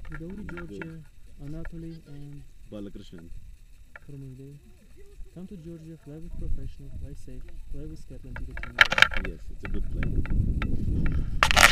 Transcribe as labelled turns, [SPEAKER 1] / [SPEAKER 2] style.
[SPEAKER 1] Vidauri, Georgia, Anatoly, and
[SPEAKER 2] Balakrishnan.
[SPEAKER 1] Karmide. Come to Georgia, fly with professional, fly safe, fly with Scotland, you get 10 years.
[SPEAKER 2] Yes, it's a good play.